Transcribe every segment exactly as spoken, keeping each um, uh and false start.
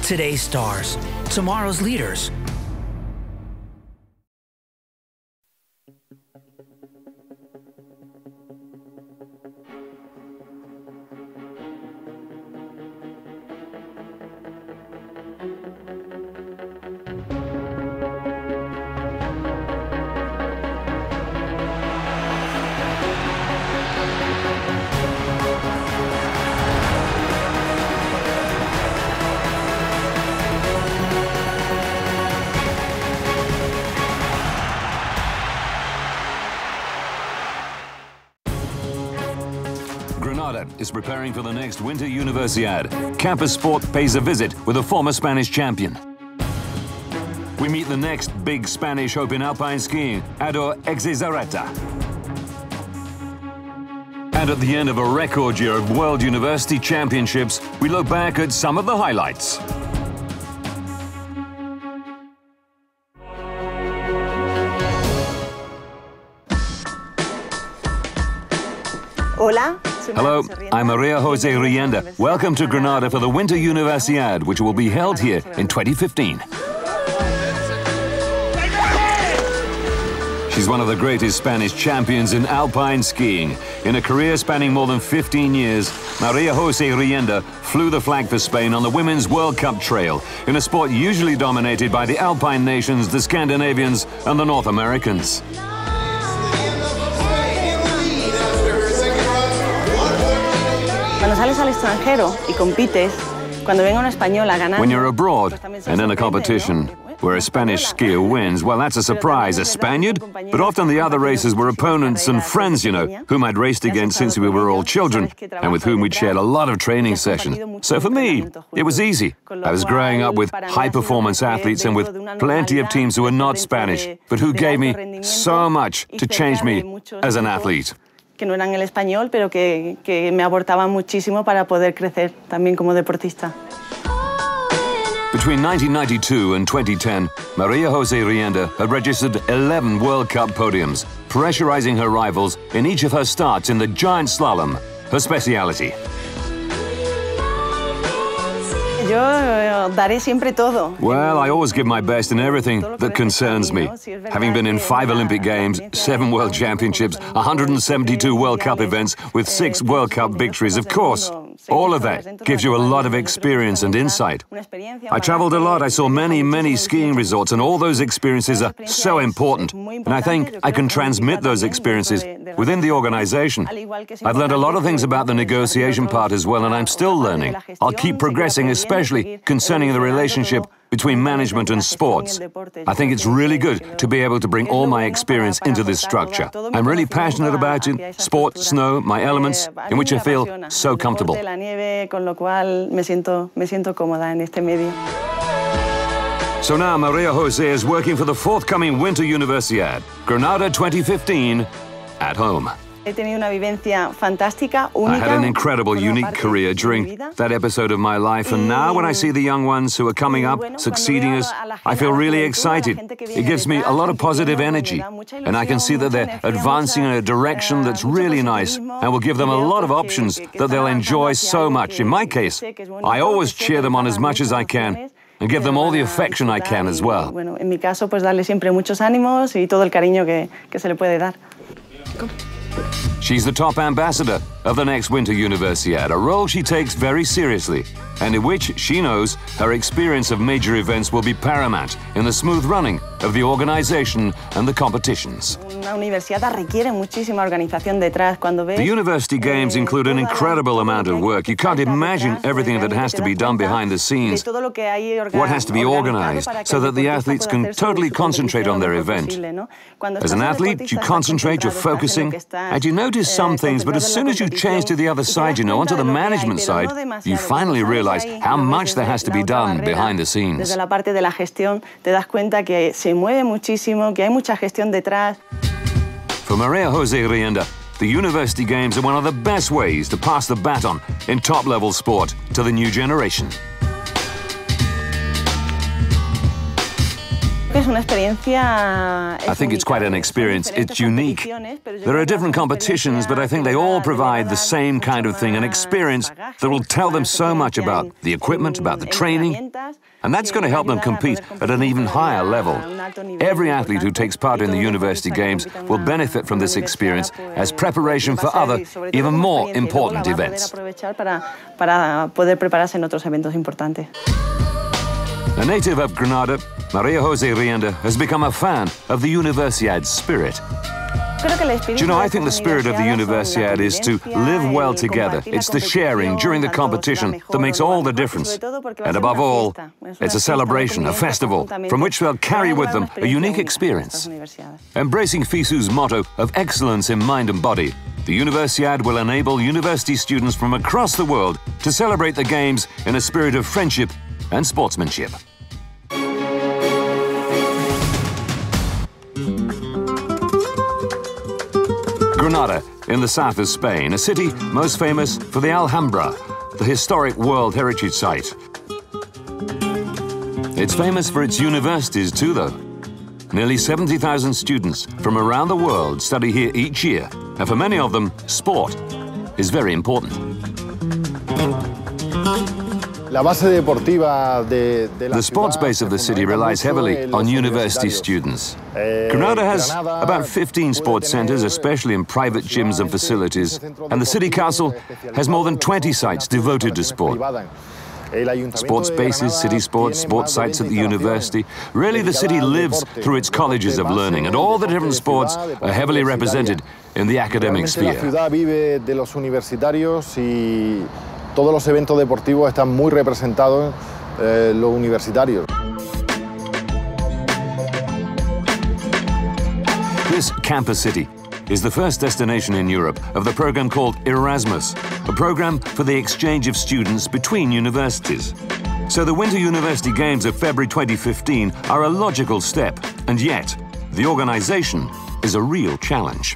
Today's stars, tomorrow's leaders. Granada is preparing for the next Winter Universiade. Campus Sport pays a visit with a former Spanish champion. We meet the next big Spanish hope in alpine skiing, Universiades. And at the end of a record year of World University Championships, we look back at some of the highlights. Hola. Hello, I'm Maria Jose Rienda. Welcome to Granada for the Winter Universiade, which will be held here in twenty fifteen. She's one of the greatest Spanish champions in alpine skiing. In a career spanning more than fifteen years, Maria Jose Rienda flew the flag for Spain on the Women's World Cup trail, in a sport usually dominated by the alpine nations, the Scandinavians and the North Americans. Cuando sales al extranjero y compites, cuando venga una española ganando. When you're abroad and in a competition where a Spanish skier wins, well, that's a surprise. A Spaniard? But often the other racers were opponents and friends, you know, whom I'd raced against since we were all children and with whom we'd shared a lot of training sessions. So for me, it was easy. I was growing up with high-performance athletes and with plenty of teams who were not Spanish, but who gave me so much to change me as an athlete. Que no eran el español, pero que, que me aportaban muchísimo para poder crecer también como deportista. Between nineteen ninety-two and twenty ten, Maria Jose Rienda had registered eleven World Cup podiums, pressurizing her rivals in each of her starts in the giant slalom, her speciality. Yo daré siempre todo. Well, I always give my best in everything that concerns me. Having been in five Olympic Games, seven World Championships, one hundred seventy-two World Cup events with six World Cup victories, of course, all of that gives you a lot of experience and insight. I traveled a lot, I saw many, many skiing resorts, and all those experiences are so important. And I think I can transmit those experiences within the organization. I've learned a lot of things about the negotiation part as well, and I'm still learning. I'll keep progressing, especially concerning the relationship between management and sports. I think it's really good to be able to bring all my experience into this structure. I'm really passionate about it, sport, snow, my elements, in which I feel so comfortable. So now Maria Jose is working for the forthcoming Winter Universiade, Granada twenty fifteen, at home. He tenido una vivencia fantástica, única. I had an incredible, unique career during that episode of my life, and now when I see the young ones who are coming up, succeeding us, I feel really excited. It gives me a lot of positive energy, and I can see that they're advancing in a direction that's really nice and will give them a lot of options that they'll enjoy so much. In my case, I always cheer them on as much as I can and give them all the affection I can as well. Bueno, en mi caso, pues darle siempre muchos ánimos y todo el cariño que, que se le puede dar. She's the top ambassador of the next Winter Universiade, a role she takes very seriously, and in which she knows her experience of major events will be paramount in the smooth running of the organization and the competitions. Una universidad requiere muchísima organización detrás. Cuando ves, the University Games include an incredible amount of work. You can't imagine everything that has to be done behind the scenes, what has to be organized so that the athletes can totally concentrate on their event. As an athlete, you concentrate, you're focusing, and you notice some things, but as soon as you change to the other side, you know, onto the management side, you finally realize how much there has to be done behind the scenes. Desde la parte de la gestión te das cuenta que se mueve muchísimo, que hay mucha gestión detrás. For Maria Jose Rienda, the University Games are one of the best ways to pass the baton in top-level sport to the new generation. I think it's quite an experience. It's unique. There are different competitions, but I think they all provide the same kind of thing, an experience that will tell them so much about the equipment, about the training, and that's going to help them compete at an even higher level. Every athlete who takes part in the University Games will benefit from this experience as preparation for other, even more important events. A native of Granada, Maria Jose Rienda has become a fan of the Universiades spirit. Do you know, I think the spirit of the Universiade is to live well together. It's the sharing during the competition that makes all the difference. And above all, it's a celebration, a festival, from which they'll carry with them a unique experience. Embracing FISU's motto of excellence in mind and body, the Universiade will enable university students from across the world to celebrate the Games in a spirit of friendship and sportsmanship. Granada, in the south of Spain, a city most famous for the Alhambra, the historic World Heritage Site. It's famous for its universities too, though. Nearly seventy thousand students from around the world study here each year, and for many of them, sport is very important. The sports base of the city relies heavily on university students. Granada has about fifteen sports centres, especially in private gyms and facilities, and the city council has more than twenty sites devoted to sport. Sports bases, city sports, sports sites at the university. Really, the city lives through its colleges of learning, and all the different sports are heavily represented in the academic sphere. Todos los eventos deportivos están muy representados eh, los universitarios. This campus city is the first destination in Europe of the program called Erasmus, a program for the exchange of students between universities. So the Winter University Games of February twenty fifteen are a logical step, and yet the organization is a real challenge.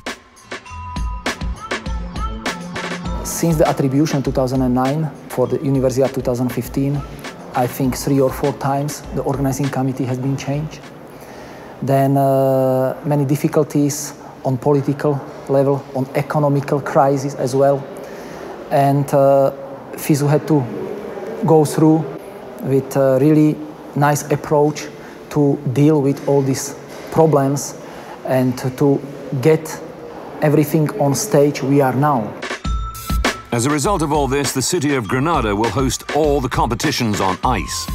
Since the attribution in two thousand nine for the Universiade twenty fifteen, I think three or four times the organizing committee has been changed. Then uh, many difficulties on political level, on economical crisis as well. And uh, FISU had to go through with a really nice approach to deal with all these problems and to, to get everything on stage we are now. As a result of all this, the city of Granada will host all the competitions on ice.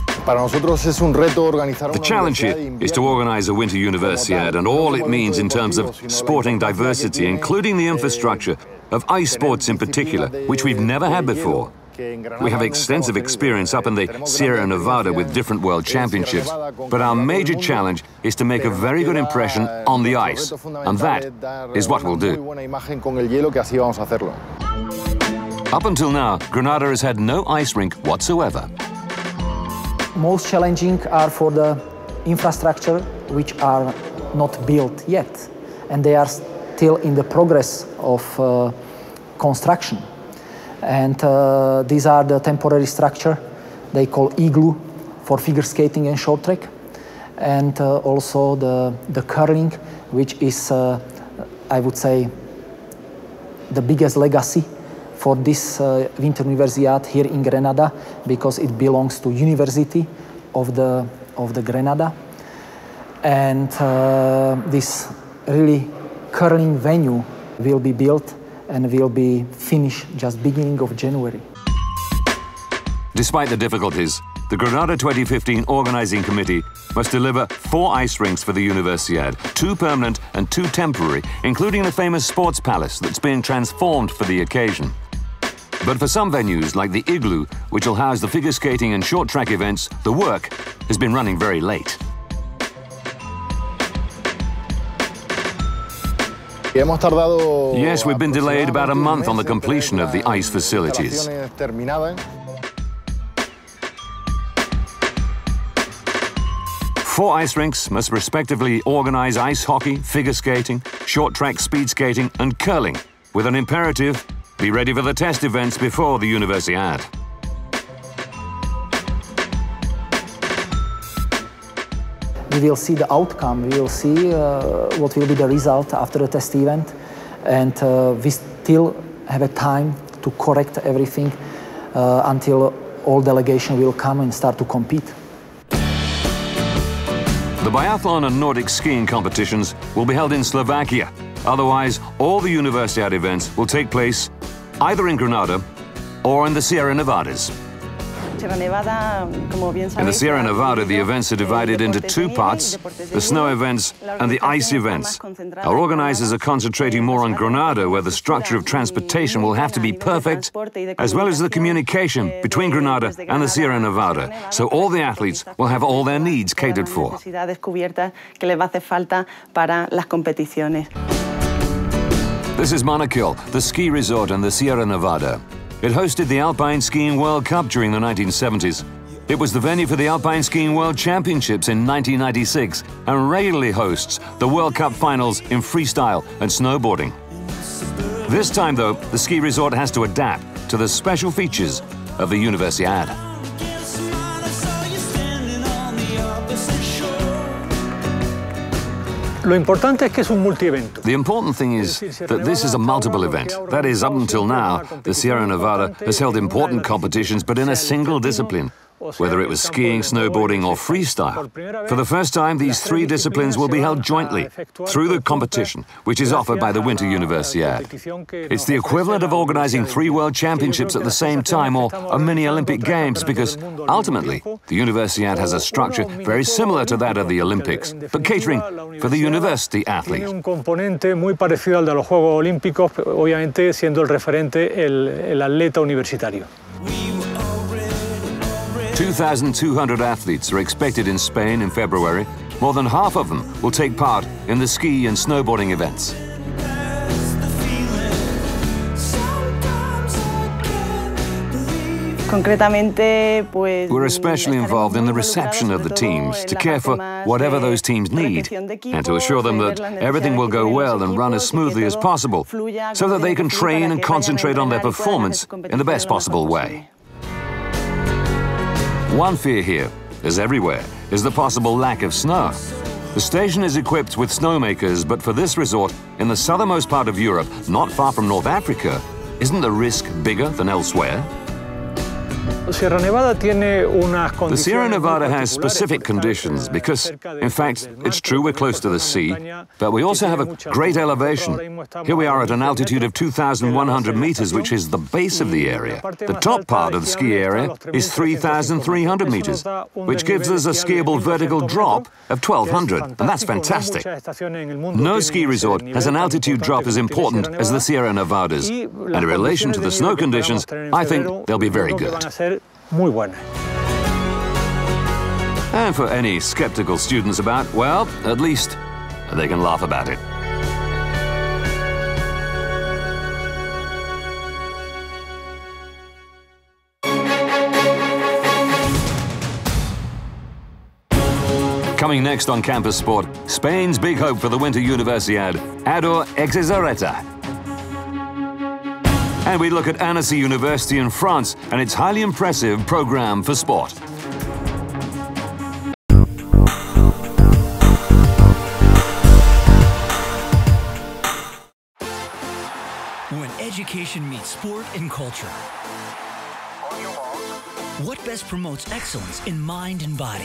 The challenge here is to organize a Winter Universiade and all it means in terms of sporting diversity, including the infrastructure of ice sports in particular, which we've never had before. We have extensive experience up in the Sierra Nevada with different world championships, but our major challenge is to make a very good impression on the ice, and that is what we'll do. Up until now, Granada has had no ice rink whatsoever. Most challenging are for the infrastructure which are not built yet, and they are still in the progress of uh, construction. And uh, these are the temporary structure they call igloo for figure skating and short track, and uh, also the, the curling, which is, uh, I would say, the biggest legacy for this uh, Winter Universiade here in Granada, because it belongs to University of the, of the Granada. And uh, this really curling venue will be built and will be finished just beginning of January. Despite the difficulties, the Granada twenty fifteen Organizing Committee must deliver four ice rinks for the Universiade, two permanent and two temporary, including the famous sports palace that's being transformed for the occasion. But for some venues, like the Igloo, which will house the figure skating and short track events, the work has been running very late. Yes, we've been delayed about a month on the completion of the ice facilities. Four ice rinks must respectively organize ice hockey, figure skating, short track speed skating and curling, with an imperative: be ready for the test events before the Universiade. we will see the outcome, we will see uh, what will be the result after the test event, and uh, we still have a time to correct everything uh, until all delegation will come and start to compete. The biathlon and Nordic skiing competitions will be held in Slovakia. Otherwise, all the Universiade events will take place either in Granada or in the Sierra Nevadas. In the Sierra Nevada, the events are divided into two parts, the snow events and the ice events. Our organizers are concentrating more on Granada, where the structure of transportation will have to be perfect, as well as the communication between Granada and the Sierra Nevada, so all the athletes will have all their needs catered for. This is Manakil, the ski resort in the Sierra Nevada. It hosted the Alpine Skiing World Cup during the nineteen seventies. It was the venue for the Alpine Skiing World Championships in nineteen ninety-six and regularly hosts the World Cup finals in freestyle and snowboarding. This time, though, the ski resort has to adapt to the special features of the Universiade. Lo importante es que es un multievento. The important thing is that this is a multiple event. That is, up until now, the Sierra Nevada has held important competitions, but in a single discipline, whether it was skiing, snowboarding, or freestyle. For the first time, these three disciplines will be held jointly through the competition, which is offered by the Winter Universiade. It's the equivalent of organizing three World Championships at the same time, or a mini-Olympic Games, because ultimately, the Universiade has a structure very similar to that of the Olympics, but catering for the university athlete. Tiene un componente muy parecido al de los Juegos Olímpicos, obviamente siendo el referente el, el atleta universitario. two thousand two hundred athletes are expected in Spain in February. More than half of them will take part in the ski and snowboarding events. We're especially involved in the reception of the teams, to care for whatever those teams need, and to assure them that everything will go well and run as smoothly as possible, so that they can train and concentrate on their performance in the best possible way. One fear here, as everywhere, is the possible lack of snow. The station is equipped with snowmakers, but for this resort, in the southernmost part of Europe, not far from North Africa, isn't the risk bigger than elsewhere? The Sierra Nevada has specific conditions because, in fact, it's true we're close to the sea, but we also have a great elevation. Here we are at an altitude of two thousand one hundred meters, which is the base of the area. The top part of the ski area is three thousand three hundred meters, which gives us a skiable vertical drop of twelve hundred, and that's fantastic. No ski resort has an altitude drop as important as the Sierra Nevadas, and in relation to the snow conditions, I think they'll be very good. Muy buena. And for any skeptical students about, well, at least they can laugh about it. Coming next on Campus Sport, Spain's big hope for the Winter Universiade, Ador Exezarreta. And we look at Annecy University in France and its highly impressive programme for sport. When education meets sport and culture, what best promotes excellence in mind and body?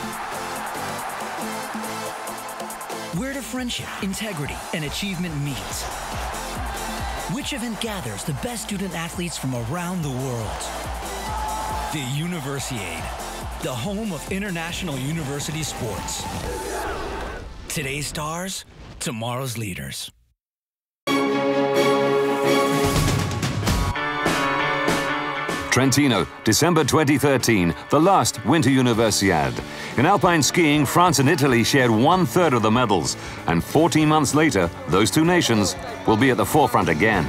Where do friendship, integrity, and achievement meet? Which event gathers the best student athletes from around the world? The Universiade, the home of international university sports. Today's stars, tomorrow's leaders. Trentino, December twenty thirteen, the last Winter Universiade. In alpine skiing, France and Italy shared one-third of the medals, and fourteen months later, those two nations will be at the forefront again.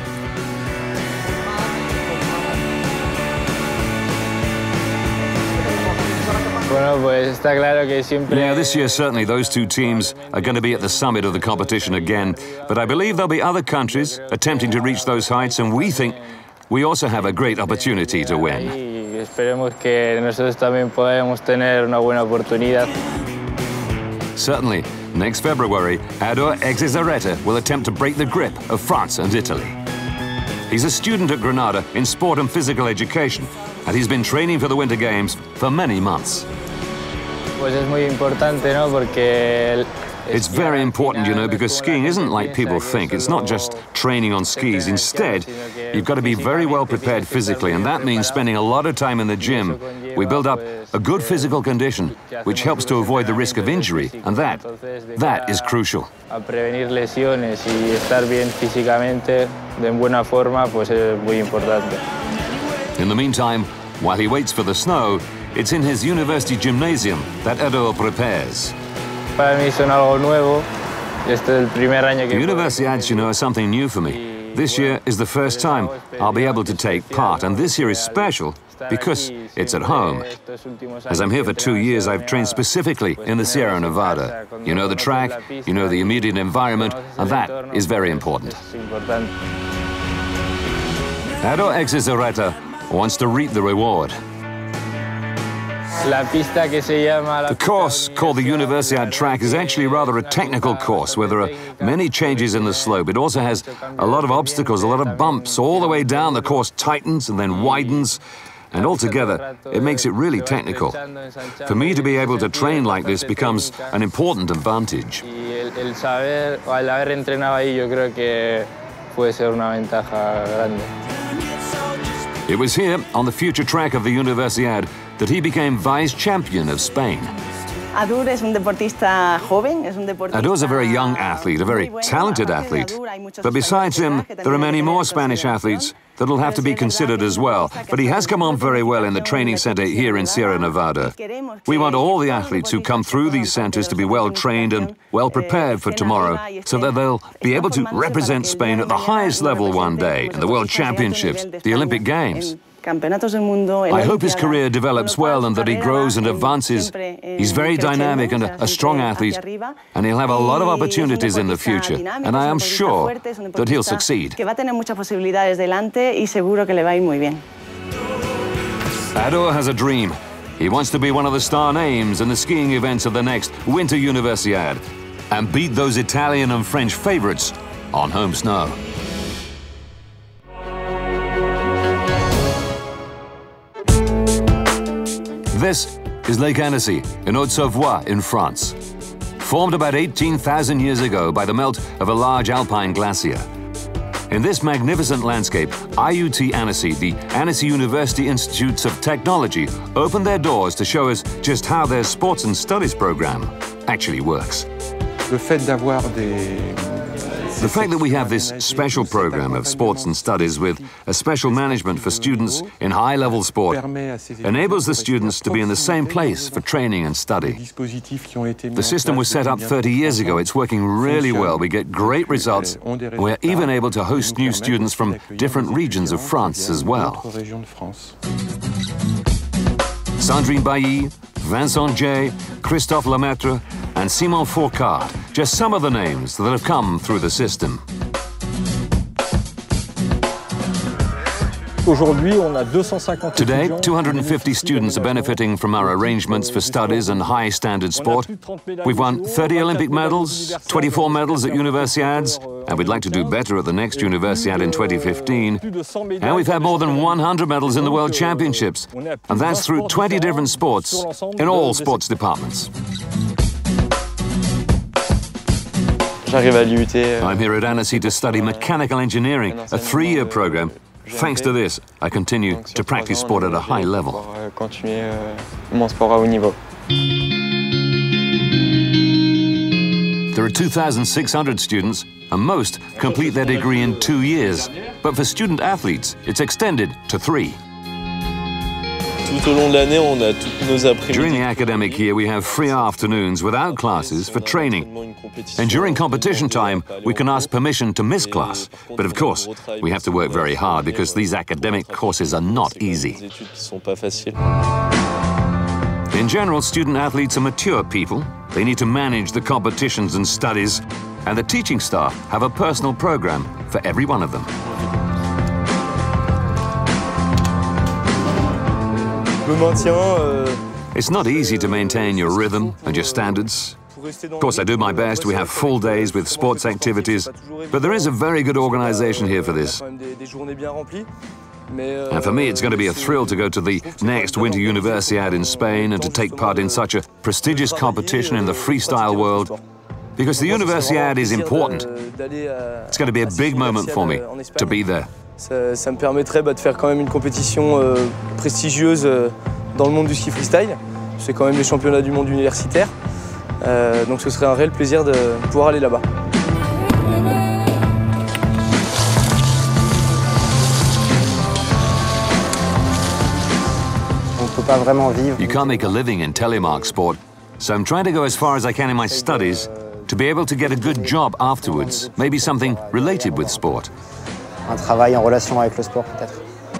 Yeah, this year certainly those two teams are going to be at the summit of the competition again, but I believe there'll be other countries attempting to reach those heights, and we think we also have a great opportunity to win. Esperemos que nosotros también podamos tener una buena oportunidad. Certainly, next February, Ador Exizarreta will attempt to break the grip of France and Italy. He's a student at Granada in sport and physical education, and he's been training for the Winter Games for many months. Pues es muy importante, ¿no? Porque it's very important, you know, because skiing isn't like people think. It's not just training on skis. Instead, you've got to be very well prepared physically, and that means spending a lot of time in the gym. We build up a good physical condition, which helps to avoid the risk of injury, and that, that is crucial. A prevenir lesiones y estar bien físicamente, de buena forma, pues es muy importante. In the meantime, while he waits for the snow, it's in his university gymnasium that Ador prepares. Para mí son algo nuevo. Este es el primer año que... The Universiades, you know, are something new for me. This year is the first time I'll be able to take part, and this year is special because it's at home. As I'm here for two years, I've trained specifically in the Sierra Nevada. You know the track, you know the immediate environment, and that is very important. Ador Exizarreta wants to reap the reward. The course, called the Universiade track, is actually rather a technical course where there are many changes in the slope. It also has a lot of obstacles, a lot of bumps. All the way down, the course tightens and then widens. And altogether, it makes it really technical. For me to be able to train like this becomes an important advantage. It was here, on the future track of the Universiade, that he became vice-champion of Spain. Ador's a very young athlete, a very talented athlete. But besides him, there are many more Spanish athletes that will have to be considered as well. But he has come on very well in the training center here in Sierra Nevada. We want all the athletes who come through these centers to be well trained and well prepared for tomorrow, so that they'll be able to represent Spain at the highest level one day in the World Championships, the Olympic Games. I hope his career develops well and that he grows and advances. He's very dynamic and a, a strong athlete, and he'll have a lot of opportunities in the future, and I am sure that he'll succeed. Ador has a dream. He wants to be one of the star names in the skiing events of the next Winter Universiade and beat those Italian and French favorites on home snow. This is Lake Annecy in Haute-Savoie in France. Formed about eighteen thousand years ago by the melt of a large alpine glacier. In this magnificent landscape, I U T Annecy, the Annecy University Institutes of Technology, opened their doors to show us just how their sports and studies program actually works. Le fait d'avoir des The fact that we have this special program of sports and studies with a special management for students in high-level sport enables the students to be in the same place for training and study. The system was set up thirty years ago. It's working really well. We get great results. We're even able to host new students from different regions of France as well. Sandrine Bailly, Vincent J, Christophe Lemaitre, and Simon Fourcade, just some of the names that have come through the system. Today, two hundred fifty students are benefiting from our arrangements for studies and high-standard sport. We've won thirty Olympic medals, twenty-four medals at Universiades, and we'd like to do better at the next Universiade in twenty fifteen. And we've had more than one hundred medals in the World Championships, and that's through twenty different sports in all sports departments. I'm here at Annecy to study mechanical engineering, a three-year program. Thanks to this, I continue to practice sport at a high level. There are two thousand six hundred students, and most complete their degree in two years. But for student athletes, it's extended to three. During the academic year, we have free afternoons without classes for training. And during competition time, we can ask permission to miss class. But of course, we have to work very hard because these academic courses are not easy. In general, student athletes are mature people. They need to manage the competitions and studies. And the teaching staff have a personal program for every one of them. It's not easy to maintain your rhythm and your standards. Of course, I do my best. We have full days with sports activities, but there is a very good organization here for this. And for me, it's going to be a thrill to go to the next Winter Universiade in Spain and to take part in such a prestigious competition in the freestyle world, because the Universiade is important. It's going to be a big moment for me to be there. Ça, ça me permettrait bah, de faire quand même une compétition euh, prestigieuse euh, dans le monde du ski freestyle. C'est quand même les championnats du monde universitaire. Euh, donc ce serait un réel plaisir de pouvoir aller là-bas. You can't make a living in telemark sport, so I'm trying to go as far as I can in my studies to be able to get a good job afterwards, maybe something related with sport. Un travail en relation avec le sport, peut-être.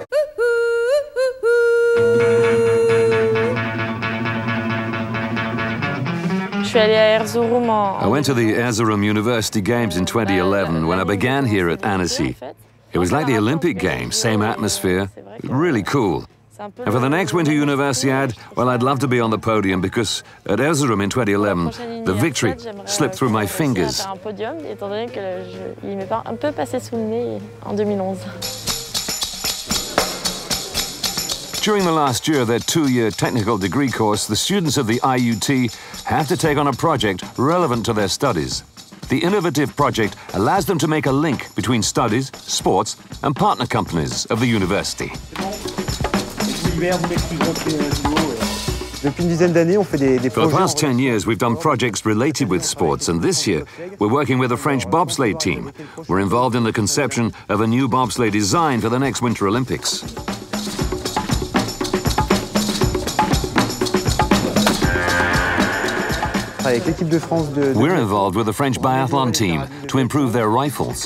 I went to the Erzurum University Games in twenty eleven when I began here at Annecy. It was like the Olympic Games, same atmosphere, really cool. And for the next Winter Universiade, well, I'd love to be on the podium because at Erzurum in twenty eleven, the victory slipped through my fingers. During the last year of their two-year technical degree course, the students of the I U T have to take on a project relevant to their studies. The innovative project allows them to make a link between studies, sports, and partner companies of the university. For the past ten years, we've done projects related with sports, and this year, we're working with a French bobsleigh team. We're involved in the conception of a new bobsleigh design for the next Winter Olympics. We're involved with the French biathlon team to improve their rifles.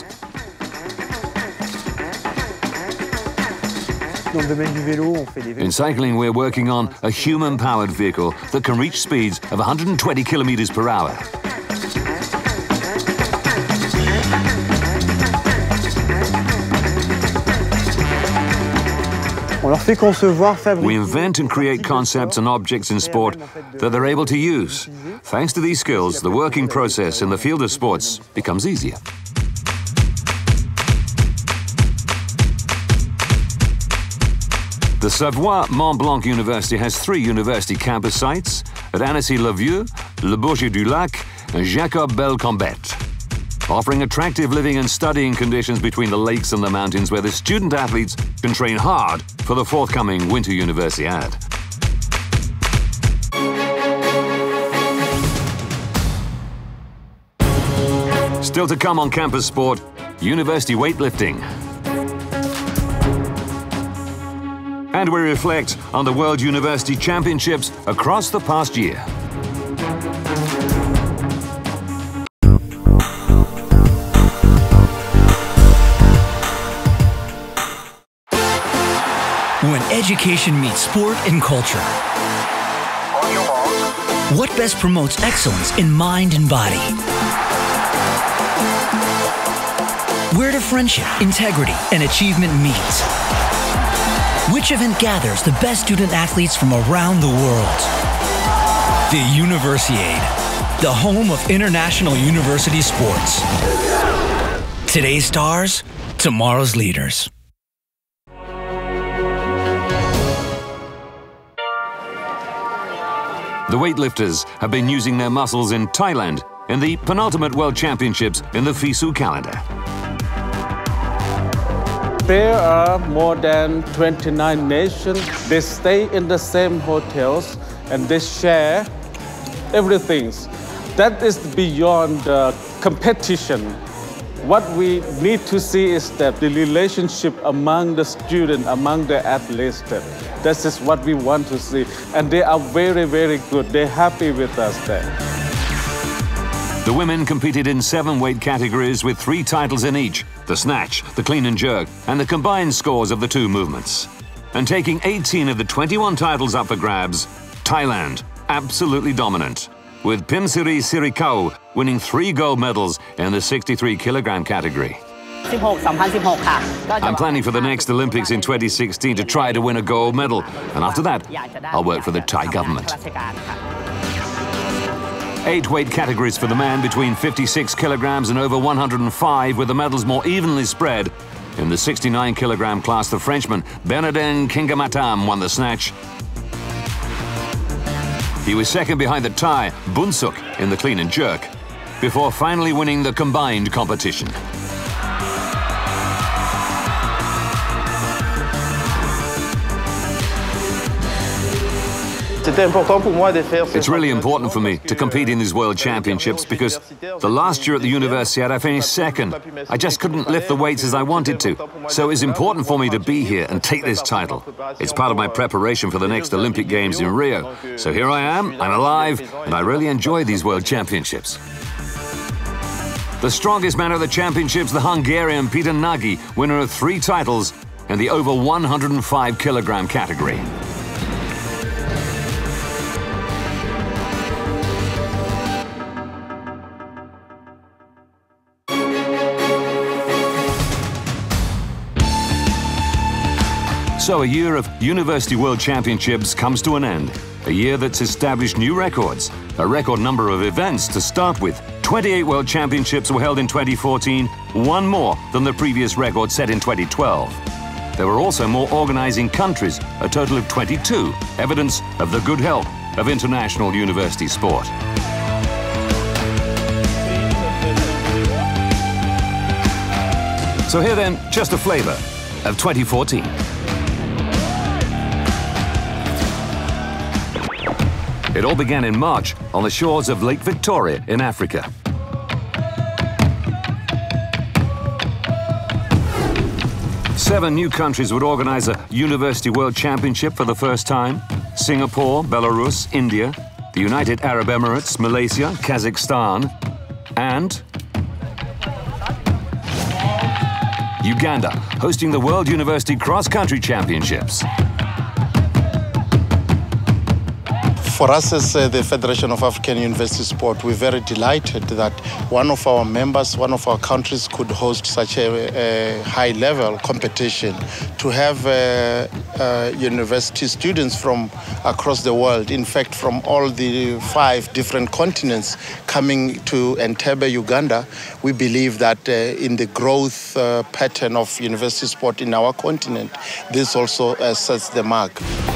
In cycling, we're working on a human-powered vehicle that can reach speeds of one hundred twenty kilometers per hour. We invent and create concepts and objects in sport that they're able to use. Thanks to these skills, the working process in the field of sports becomes easier. The Savoie Mont Blanc University has three university campus sites at Annecy-le-Vieux, Le Bourget-du-Lac, and Jacob-Belcombet, offering attractive living and studying conditions between the lakes and the mountains where the student athletes can train hard for the forthcoming Winter Universiade. Still to come on campus sport, university weightlifting. And we reflect on the World University Championships across the past year. When education meets sport and culture. What best promotes excellence in mind and body? Where do friendship, integrity, and achievement meet? Which event gathers the best student athletes from around the world? The Universiade, the home of international university sports. Today's stars, tomorrow's leaders. The weightlifters have been using their muscles in Thailand in the penultimate World Championships in the FISU calendar. There are more than twenty-nine nations. They stay in the same hotels and they share everything. That is beyond the competition. What we need to see is that the relationship among the students, among the athletes, that this is what we want to see. And they are very, very good. They're happy with us there. The women competed in seven weight categories with three titles in each: the snatch, the clean and jerk, and the combined scores of the two movements. And taking eighteen of the twenty-one titles up for grabs, Thailand, absolutely dominant, with Pimsiri Sirikau winning three gold medals in the sixty-three kilogram category. I'm planning for the next Olympics in twenty sixteen to try to win a gold medal, and after that, I'll work for the Thai government. Eight weight categories for the man between fifty-six kilograms and over one hundred and five, with the medals more evenly spread. In the sixty-nine kilogram class, the Frenchman Bernardin Kingamatam won the snatch. He was second behind the Thai Bunsuk in the clean and jerk, before finally winning the combined competition. It's really important for me to compete in these World Championships because the last year at the Universiade I finished second. I just couldn't lift the weights as I wanted to. So it's important for me to be here and take this title. It's part of my preparation for the next Olympic Games in Rio. So here I am, I'm alive, and I really enjoy these World Championships. The strongest man at the championships, the Hungarian Peter Nagy, winner of three titles in the over one hundred and five kilogram category. So a year of University World Championships comes to an end. A year that's established new records, a record number of events to start with. twenty-eight World Championships were held in twenty fourteen, one more than the previous record set in twenty twelve. There were also more organizing countries, a total of twenty-two, evidence of the good health of international university sport. So here then, just a flavor of twenty fourteen. It all began in March on the shores of Lake Victoria in Africa. Seven new countries would organize a University World Championship for the first time. Singapore, Belarus, India, the United Arab Emirates, Malaysia, Kazakhstan, and Uganda, hosting the World University Cross Country Championships. For us as uh, the Federation of African University Sport, we're very delighted that one of our members, one of our countries could host such a, a high-level competition. To have uh, uh, university students from across the world, in fact from all the five different continents, coming to Entebbe, Uganda, we believe that uh, in the growth uh, pattern of university sport in our continent, this also uh, sets the mark.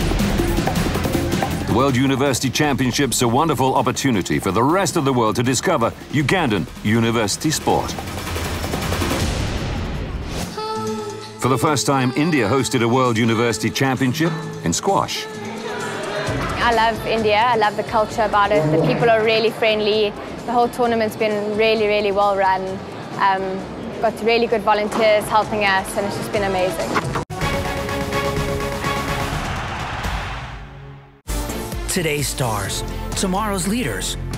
The World University Championships are a wonderful opportunity for the rest of the world to discover Ugandan university sport. For the first time, India hosted a World University Championship in squash. I love India. I love the culture about it. The people are really friendly. The whole tournament's been really, really well run. Um, got really good volunteers helping us, and it's just been amazing. Today's stars, tomorrow's leaders.